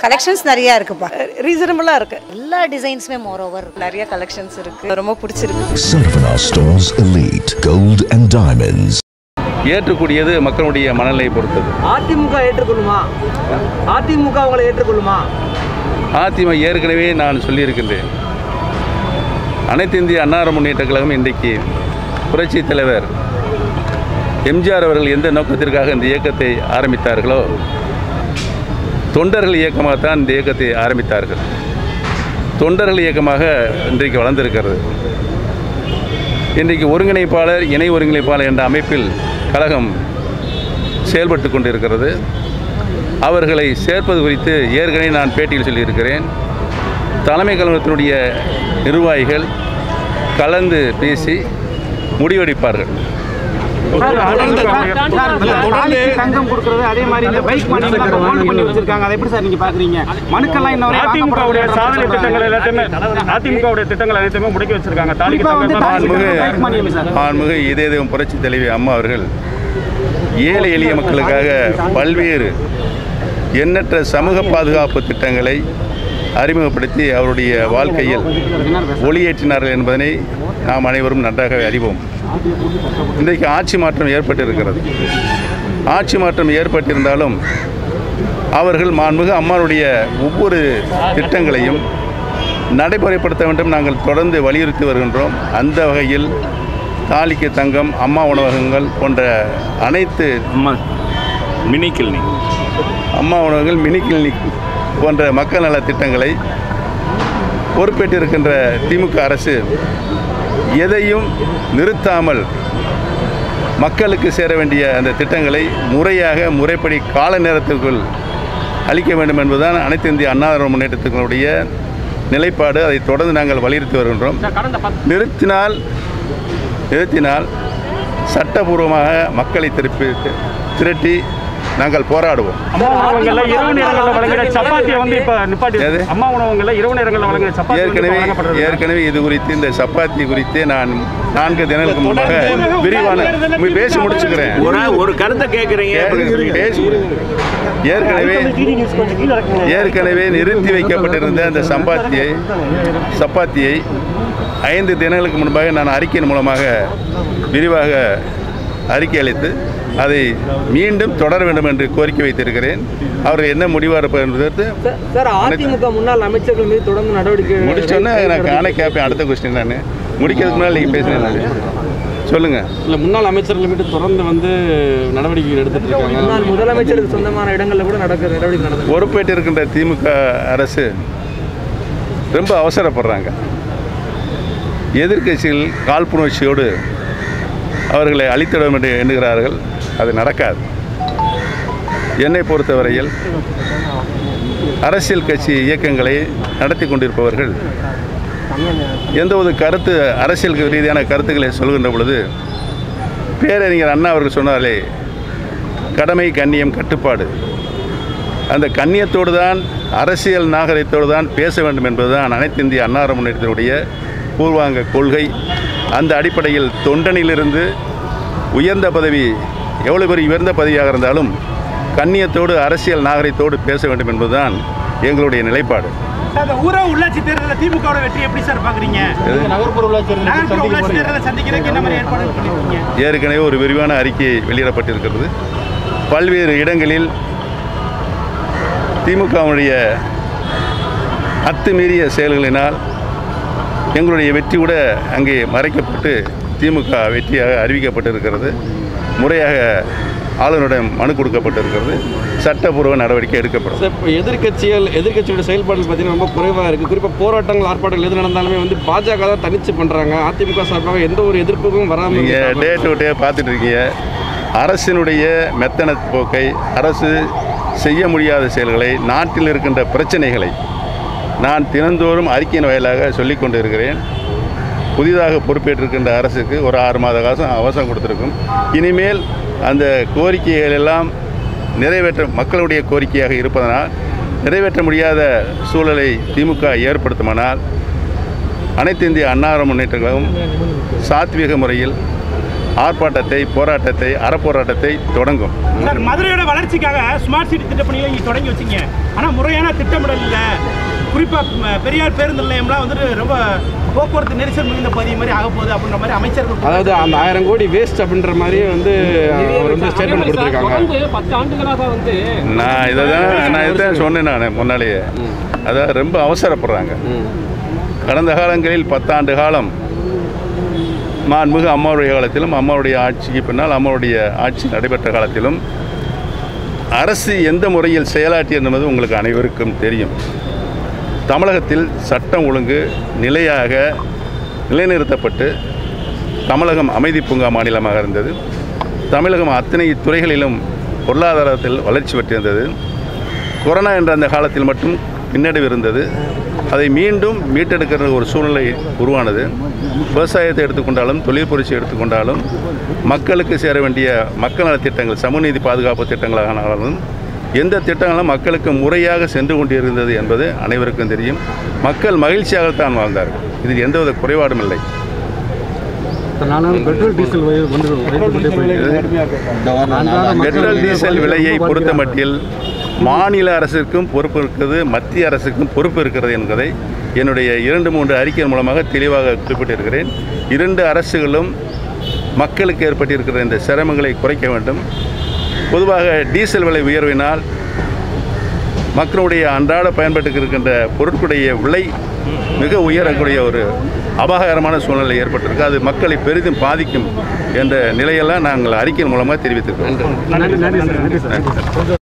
Collections நிறைய இருக்குப்பா, ரீசனபிளா இருக்கு. எல்லா டிசைன்ஸுமே மோர் ஓவர் நிறைய கலெக்ஷன்ஸ் இருக்கு, ரொம்ப பிடிச்சிருக்கு. Sarvana Stores Elite Gold and Diamonds. ஏற்றுக்கூடியது மக்களுடைய மனநிலை பொறுத்தது. அதிமுக ஏற்றுக்கொள்ளுமா? அதிமுக அவங்களை ஏற்றுக்கொள்ளுமா? அதிமுக ஏற்கனவே நான் சொல்லியிருக்கின்றேன். அனைத்து இந்திய அண்ணா முன்னேற்ற கழகம் இன்றைக்கு புரட்சி தலைவர் எம்ஜிஆர் அவர்கள் எந்த நோக்கத்திற்காக இந்த இயக்கத்தை ஆரம்பித்தார்களோ தொண்டர்கள் இயக்கமாகத்தான் இந்த இயக்கத்தை ஆரம்பித்தார்கள். தொண்டர்கள் இயக்கமாக இன்றைக்கு வளர்ந்திருக்கிறது. இன்றைக்கு ஒருங்கிணைப்பாளர் இணை ஒருங்கிணைப்பாளர் என்ற அமைப்பில் கழகம் செயல்பட்டு கொண்டிருக்கிறது. அவர்களை சேர்ப்பது குறித்து ஏற்கனவே நான் பேட்டியில் சொல்லியிருக்கிறேன். தலைமை கழகத்தினுடைய நிர்வாகிகள் கலந்து பேசி முடிவெடுப்பார்கள். தங்கம் கொடுக்கிறது, அதே மாதிரி இந்த பைக் பண்ணி வச்சிருக்காங்க, அதை எப்படி சார் நீங்க பாக்குறீங்க? மனுக்கெல்லாம் இன்னொரு அதிமுகவுடைய சாதனை திட்டங்கள் எல்லாத்தையுமே அதிமுகவுடைய திட்டங்கள் அனைத்துமே முடக்கி வச்சிருக்காங்க. மாண்புமிகு இதே புரட்சி தலைவி அம்மா அவர்கள் ஏழை எளிய மக்களுக்காக பல்வேறு எண்ணற்ற சமூக பாதுகாப்பு திட்டங்களை அறிமுகப்படுத்தி அவருடைய வாழ்க்கையில் ஒளியேற்றினார்கள் என்பதனை நாம் அனைவரும் நன்றாக அறிவோம். இன்றைக்கு ஆட்சி மாற்றம் ஏற்பட்டிருக்கிறது. ஆட்சி மாற்றம் ஏற்பட்டிருந்தாலும் அவர்கள் மாண்புமிகு அம்மாவுடைய ஒவ்வொரு திட்டங்களையும் நடைமுறைப்படுத்த வேண்டும் நாங்கள் தொடர்ந்து வலியுறுத்தி வருகின்றோம். அந்த வகையில் தாலிக்கு தங்கம், அம்மா உணவகங்கள் போன்ற அனைத்து மினி கிளினிக், அம்மா உணவகங்கள், மினி கிளினிக் போன்ற மக்கள் நல திட்டங்களை பொறுப்பேற்றிருக்கின்ற திமுக அரசு எதையும் நிறுத்தாமல் மக்களுக்கு சேர வேண்டிய அந்த திட்டங்களை முறையாக முறைப்படி கால நேரத்திற்குள் அளிக்க வேண்டும் என்பதுதான் அனைத்து இந்திய அண்ணா முன்னேற்றத்தினுடைய நிலைப்பாடு. அதை தொடர்ந்து நாங்கள் வலியுறுத்தி வருகின்றோம். நிறுத்தினால் சட்டபூர்வமாக மக்களை திரட்டி நாங்கள் போராடுவோம். ஏற்கனவே இது குறித்து இந்த சப்பாத்தி குறித்து நான் 4 தினங்களுக்கு முன்பாக விரிவான பேசி முடிச்சுக்கிறேன். ஒரு கருத்தை கேட்குறீங்க. ஏற்கனவே நிறுத்தி வைக்கப்பட்டிருந்த அந்த சப்பாத்தியை 5 தினங்களுக்கு முன்பாக நான் அறிக்கையின் மூலமாக விரிவாக அறிக்கை அளித்து அதை மீண்டும் தொடர வேண்டும் என்று கோரிக்கை வைத்திருக்கிறேன். அவர்கள் என்ன முடிவாக இருப்பார் என்பது அதிமுக முன்னாள் அமைச்சர்கள் மீது தொடர்ந்து நடவடிக்கை முடிச்சோன்னா நான் காண கேட்பேன். அடுத்த கொஸ்டின் நான் முடிக்கிறதுக்கு முன்னால் நீங்கள் பேசுனேன் சொல்லுங்கள். இல்லை, முன்னாள் அவர்கள் மீது தொடர்ந்து நடவடிக்கை எடுத்துட்டு இருக்காங்க. முன்னாள் முதலமைச்சருக்கு சொந்தமான இடங்களில் கூட நடவடிக்கை நடக்குது. பொறுப்பேற்று இருக்கின்ற திமுக அரசு ரொம்ப அவசரப்படுறாங்க. எதிர்க்கட்சிகள் காழ்ப்புணர்ச்சியோடு அவர்களை அழித்திடம் என்று எண்ணுகிறார்கள். அது நடக்காது. என்னை பொறுத்தவரையில் அரசியல் கட்சி இயக்கங்களை நடத்தி கொண்டிருப்பவர்கள் எந்த ஒரு அரசியல் ரீதியான கருத்துக்களை சொல்கின்ற பொழுது பேரறிஞர் அண்ணா அவர்கள் சொன்னாலே கடமை, கண்ணியம், கட்டுப்பாடு, அந்த கண்ணியத்தோடு தான் அரசியல் நாகரிகத்தோடு தான் பேச வேண்டும் என்பதுதான் அனைத்து இந்திய அண்ணா முன்னேற்றத்தினுடைய பூர்வாங்க கொள்கை. அந்த அடிப்படையில் தொண்டனிலிருந்து உயர்ந்த பதவி, எவ்வளவு பெரிய உயர்ந்த பதவியாக இருந்தாலும் கண்ணியத்தோடு அரசியல் நாகரிகத்தோடு பேச வேண்டும் என்பதுதான் எங்களுடைய நிலைப்பாடு. ஊரக உள்ளாட்சி தேர்தலில் திமுக வெற்றி எப்படி சார் பார்க்குறீங்க? ஏற்கனவே ஒரு விரிவான அறிக்கை வெளியிடப்பட்டிருக்கிறது. பல்வேறு இடங்களில் திமுகவுடைய அத்துமீறிய செயல்களினால் எங்களுடைய வெற்றி கூட அங்கே மறைக்கப்பட்டு திமுக வெற்றியாக அறிவிக்கப்பட்டிருக்கிறது. முறையாக ஆளுநரிடம் மனு கொடுக்கப்பட்டிருக்கிறது. சட்டப்பூர்வ நடவடிக்கை எடுக்கப்படும். இப்போ எதிர்கட்சியோட செயல்பாடுகள் பார்த்தீங்கன்னா ரொம்ப குறைவாக இருக்குது. குறிப்பாக போராட்டங்கள், ஆர்ப்பாட்டங்கள் எது நடந்தாலுமே பாஜக தான் தனிச்சு பண்ணுறாங்க. அதிமுக சார்பாக எந்த ஒரு எதிர்ப்புக்கும் வராமல் நீங்கள் டே டு டே பார்த்துட்டு இருக்கீங்க. அரசினுடைய மெத்தன போக்கை, அரசு செய்ய முடியாத செயல்களை, நாட்டில் இருக்கின்ற பிரச்சனைகளை நான் தினந்தோறும் அறிக்கையின் வாயிலாக சொல்லிக் கொண்டு இருக்கிறேன். புதிதாக பொறுப்பேற்றிருக்கின்ற அரசுக்கு ஒரு 6 மாத காலம் அவசரம் கொடுத்துருக்கும். இனிமேல் அந்த கோரிக்கைகள் எல்லாம் மக்களுடைய கோரிக்கையாக இருப்பதனால் நிறைவேற்ற முடியாத சூழலை திமுக ஏற்படுத்துமானால் அனைத்து இந்திய அண்ணா முன்னேற்ற கழகம் சாத்வீக முறையில் ஆர்ப்பாட்டத்தை, போராட்டத்தை, அறப்போராட்டத்தை தொடங்கும். சார், மதுரையோட வளர்ச்சிக்காக ஸ்மார்ட் சிட்டி திட்டப்பணிகளை நீங்கள் தொடங்கி வச்சிங்க. ஆனால் முறையான திட்டமிடல் இல்லை. குறிப்பாக பெரியார் பேருந்து நிலையம்லாம் வந்துட்டு ரொம்ப போக்குவரத்து நெரிசல் மிகுந்த பகுதி மாதிரி ஆக போகுது அப்படின்ற மாதிரி அமைச்சர்கள், அதாவது அந்த 1000 கோடி வேஸ்ட் அப்படின்ற மாதிரி வந்து அவர் வந்து ஸ்டேட்மெண்ட் கொடுத்துருக்காங்க. 10 ஆண்டுகளாக வந்து நான் இதுதான் சொன்னேன் நான் முன்னாலேயே. அதாவது ரொம்ப அவசரப்படுறாங்க. கடந்த காலங்களில் 10 ஆண்டு காலம் மாண்புமிகு அம்மாவுடைய காலத்திலும், அம்மாவுடைய ஆட்சிக்கு பின்னால் அம்மாவுடைய ஆட்சி நடைபெற்ற காலத்திலும் அரசு எந்த முறையில் செயலாற்றியது என்பது உங்களுக்கு அனைவருக்கும் தெரியும். தமிழகத்தில் சட்டம் ஒழுங்கு நிலையாக நிலைநிறுத்தப்பட்டு தமிழகம் அமைதி பூங்கா மாநிலமாக இருந்தது. தமிழகம் அத்தனை துறைகளிலும் பொருளாதாரத்தில் வளர்ச்சி பெற்றிருந்தது. கொரோனா என்ற அந்த காலத்தில் மட்டும் பின்னடைவு இருந்தது. அதை மீண்டும் மீட்டெடுக்கிற ஒரு சூழ்நிலை உருவானது. விவசாயத்தை எடுத்துக்கொண்டாலும், தொழில் புரட்சி எடுத்துக்கொண்டாலும், மக்களுக்கு சேர வேண்டிய மக்கள் நலத்திட்டங்கள், சமூகநீதி பாதுகாப்பு திட்டங்களானாலும் எந்த திட்டங்களும் மக்களுக்கு முறையாக சென்று கொண்டிருந்தது என்பது அனைவருக்கும் தெரியும். மக்கள் மகிழ்ச்சியாகத்தான் வாழ்ந்தார்கள். இதில் எந்தவித குறைபாடும் இல்லை. பெட்ரோல் டீசல் விலையை பொறுத்த மட்டில் மாநில அரசிற்கும் பொறுப்பு இருக்கிறது, மத்திய அரசுக்கும் பொறுப்பு இருக்கிறது என்பதை என்னுடைய 2-3 அறிக்கை மூலமாக தெளிவாக குறிப்பிட்டிருக்கிறேன். 2 அரசுகளும் மக்களுக்கு ஏற்பட்டிருக்கிற இந்த சிரமங்களை குறைக்க வேண்டும். பொதுவாக டீசல் விலை உயர்வினால் மக்களுடைய அன்றாட பயன்பாட்டுக்கு இருக்கின்ற பொருட்களுடைய விலை மிக உயரக்கூடிய ஒரு அபாயகரமான சூழ்நிலை ஏற்பட்டிருக்கு. அது மக்களை பெரிதும் பாதிக்கும் என்ற நிலையெல்லாம் நாங்கள் அறிக்கையின் மூலமாக தெரிவித்திருக்கிறோம்.